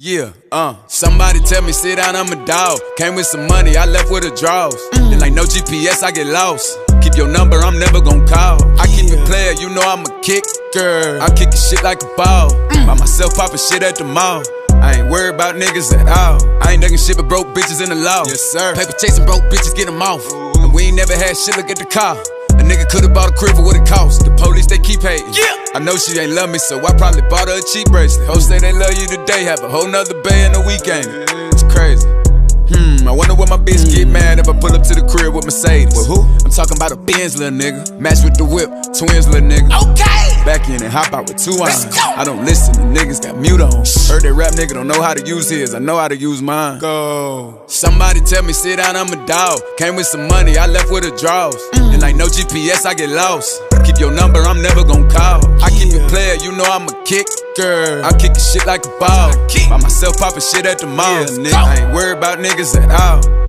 Somebody tell me sit down, I'm a dog. Came with some money, I left with a draws. Then like no GPS, I get lost. Keep your number, I'm never gon' call. I keep it player, you know I'm a kicker. I'm kicking shit like a ball. By myself popping shit at the mall. I ain't worried about niggas at all. I ain't ducking shit but broke bitches in the law. Yes, sir. Paper chasing broke bitches, get them off. And we ain't never had shit, look at the car. A nigga could've bought a crib for what it cost. The police, they keep hating. I know she ain't love me, so I probably bought her a cheap bracelet. Hoes say they love you today, have a whole nother bay in the weekend. It's crazy. I wonder what my bitch get mad if I pull up to the crib with Mercedes. With who? I'm talking about a Benz, little nigga. Match with the whip, twins, little nigga. Okay. Back in and hop out with 2 irons. I don't listen, the niggas got mute on. Heard that rap nigga don't know how to use his, I know how to use mine. Go. Somebody tell me sit down, I'm a dog. Came with some money, I left with a draws. And like no GPS, I get lost. Keep your number, I'm never gon' call. I keep it player, you know I'm a kicker. I'm kicking shit like a ball. By myself popping shit at the mall. I ain't worried about niggas at all.